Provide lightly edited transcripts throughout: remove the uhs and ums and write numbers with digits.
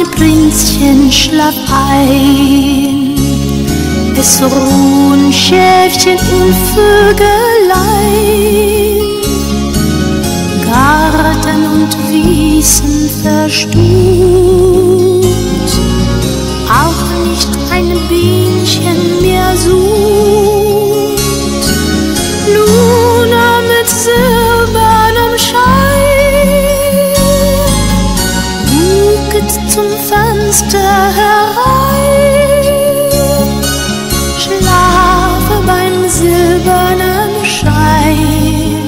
mein Prinzchen, schlaf ein. Es ruhen Schäfchen und Vögelein, Garten und Wiesen verstumt, auch nicht ein Bienchen mehr sucht. Luna mit silbernem Schein gucket zum Fenster herein. Schlafe beim silbernen Schein,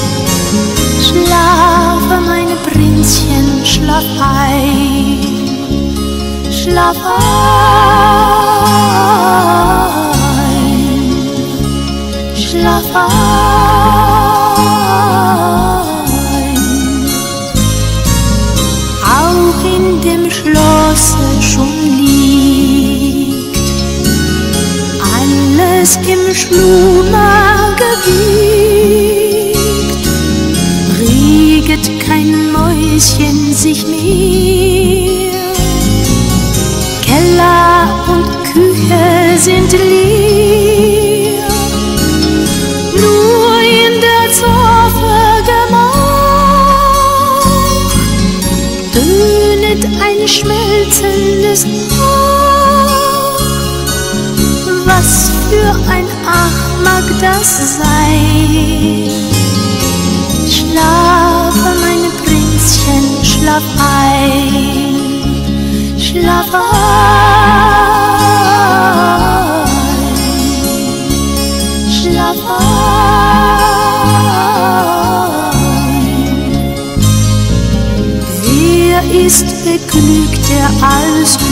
schlafe mein Prinzchen, schlaf ein, schlaf ein, schlaf ein. Auch in dem Schlosse schon liegt alles im Schlummer gewiegt, rieget kein Mäuschen sich mehr, Keller und Küche sind leer, nur in der Zofe Gemach tönet ein schmelzendes Ach. Was für ein Ach mag das sein? Schlafe, meine Prinzchen, schlaf ein, schlaf ein, schlaf ein. Wer ist beglückter als du?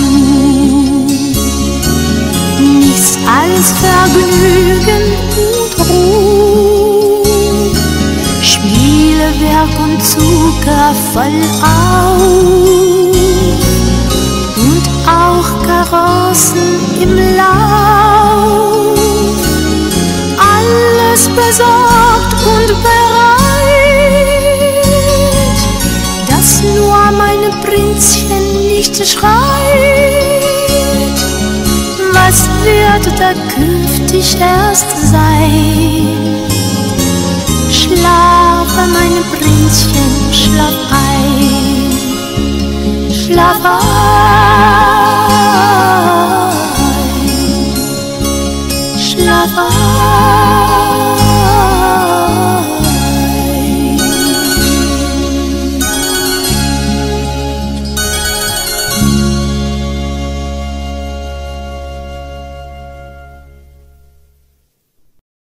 Nichts als Vergnügen und Ruhe, Spielwerk und Zucker voll auf und auch Karossen im Lauf. Alles besorgt und bereit, dass nur mein Prinzchen nicht schreit. Was wird da künftig erst sein? Schlafe, mein Prinzchen, schlaf ein, schlaf ein.